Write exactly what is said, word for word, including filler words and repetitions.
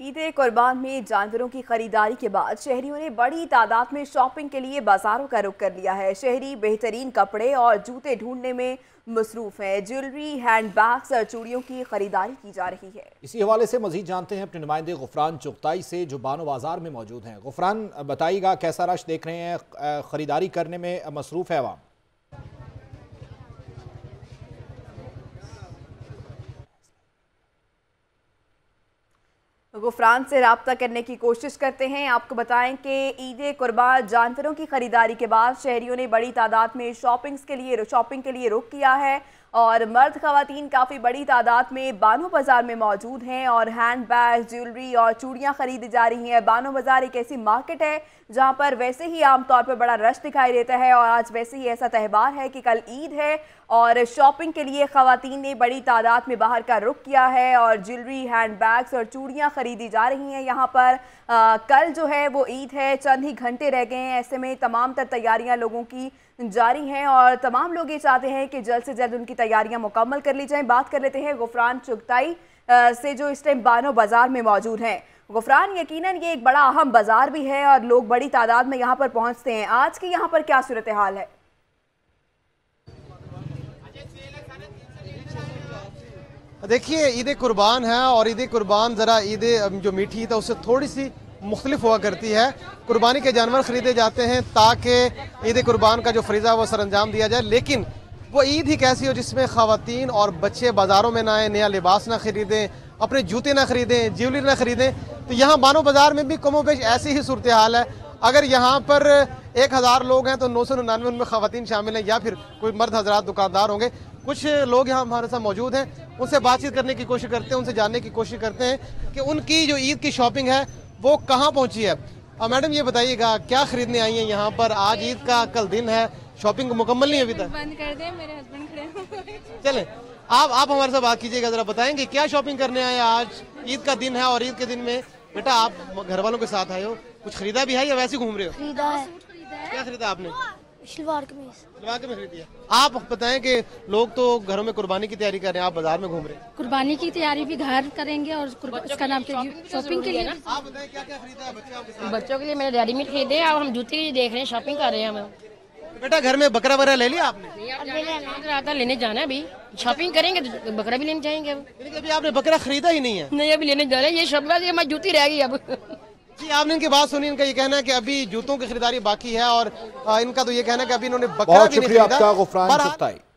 ईद कुर्बान में जानवरों की खरीदारी के बाद शहरियों ने बड़ी तादाद में शॉपिंग के लिए बाजारों का रुख कर लिया है। शहरी बेहतरीन कपड़े और जूते ढूंढने में मसरूफ हैं। ज्वेलरी, हैंडबैग्स और चूड़ियों की खरीदारी की जा रही है। इसी हवाले से मजीद जानते हैं अपने नुमाइंदे गुफरान चुगताई से, जो बानो बाजार में मौजूद हैं। गुफरान, बताइएगा कैसा रश देख रहे हैं, खरीदारी करने में मसरूफ है आवाम? गुफरान से रब्ता करने की कोशिश करते हैं। आपको बताएं कि ईद कुर्बान जानवरों की खरीदारी के बाद शहरियों ने बड़ी तादाद में शॉपिंग्स के लिए शॉपिंग के लिए रुख किया है और मर्द खवातीन काफ़ी बड़ी तादाद में बानो बाज़ार में मौजूद हैं और हैंड बैग, ज्वेलरी और चूड़ियाँ खरीदी जा रही हैं। बानो बाज़ार एक ऐसी मार्केट है जहाँ पर वैसे ही आमतौर पर बड़ा रश दिखाई देता है और आज वैसे ही ऐसा त्यौहार है कि कल ईद है और शॉपिंग के लिए खवातीन ने बड़ी तादाद में बाहर का रुख किया है और ज्वेलरी, हैंड बैग्स और चूड़ियाँ खरीदी जा रही हैं। यहाँ पर आ, कल जो है वो ईद है, चंद ही घंटे रह गए हैं। ऐसे में तमाम तर तैयारियाँ लोगों की जारी हैं और तमाम लोग ये चाहते हैं कि जल्द से जल्द उनकी तैयारियां मुकम्मल कर ली जाएं। बात कर लेते हैं गुफरान चुगताई से, जो इस टाइम बानो बाजार में मौजूद हैं। गुफरान, यकीनन ये एक बड़ा अहम बाजार भी है और लोग बड़ी तादाद में यहाँ पर पहुँचते हैं। आज की यहाँ पर क्या सूरत हाल है? देखिए, ईद कुर्बान है और ईद कुर्बान ज़रा ईद जो मीठी ईद है उससे थोड़ी सी मुख्तलिफ हुआ करती है। कुर्बानी के जानवर ख़रीदे जाते हैं ताकि ईद कुर्बान का जो फरीज़ा वो सरअंजाम दिया जाए, लेकिन वो ईद ही कैसी हो जिसमें ख़वातीन और बच्चे बाज़ारों में ना आए, नया लिबास ना ख़रीदें, अपने जूते ना ख़रीदें, ज्वेलरी ना ख़रीदें। तो यहाँ बानो बाज़ार में भी कमो बेश ऐसी ही सूरत हाल है। अगर यहाँ पर एक हज़ार लोग हैं तो नौ सौ निन्यानवे उनमें ख़वातीन शामिल हैं या फिर कोई मर्द हजरात दुकानदार होंगे। कुछ लोग यहाँ हमारे साथ मौजूद हैं, उनसे बातचीत करने की कोशिश करते हैं, उनसे जानने की कोशिश करते हैं कि उनकी जो ईद की शॉपिंग है वो कहाँ पहुँची है। और मैडम ये बताइएगा, क्या खरीदने आई हैं यहाँ पर? आज ईद का कल दिन है, शॉपिंग मुकम्मल नहीं अभी तक? बंद कर दे, मेरे हस्बैंड खड़े हैं। चलें, आप आप हमारे साथ बात कीजिएगा, जरा बताएंगे क्या शॉपिंग करने आए? आज ईद का दिन है और ईद के दिन में बेटा आप घर वालों के साथ आए हो, कुछ खरीदा भी है या वैसे घूम रहे हो? खरीदा है। क्या खरीदा आपने? शलवार कमीज। शलवार कमीज खरीदी है। आप बताएं कि लोग तो घरों में कुर्बानी की तैयारी कर रहे हैं, आप बाजार में घूम रहे हैं। कुर्बानी की तैयारी भी घर करेंगे और उसका नाम शॉपिंग के लिए। आप बताएं क्या क्या खरीदा है बच्चे आपके साथ? बच्चों के लिए मैंने रेडीमेड खरीदे और हम जूते के लिए देख रहे हैं, शॉपिंग कर रहे हैं हम। बेटा घर में बकरा वगैरह ले लिया आपने? लेने जाना है, अभी शॉपिंग करेंगे तो बकरा भी लेने जाएंगे। अब अभी आपने बकरा खरीदा ही नहीं है? नहीं, अभी लेने जा रहे हैं। ये शॉपिंग हमारी जूती रह गई अब। जी, आपने इनकी बात सुनी, इनका ये कहना है कि अभी जूतों की खरीदारी बाकी है और इनका तो ये कहना है कि अभी इन्होंने बकरा भी नहीं खरीदा। बहुत शुक्रिया आपका गुफरान चुगताई।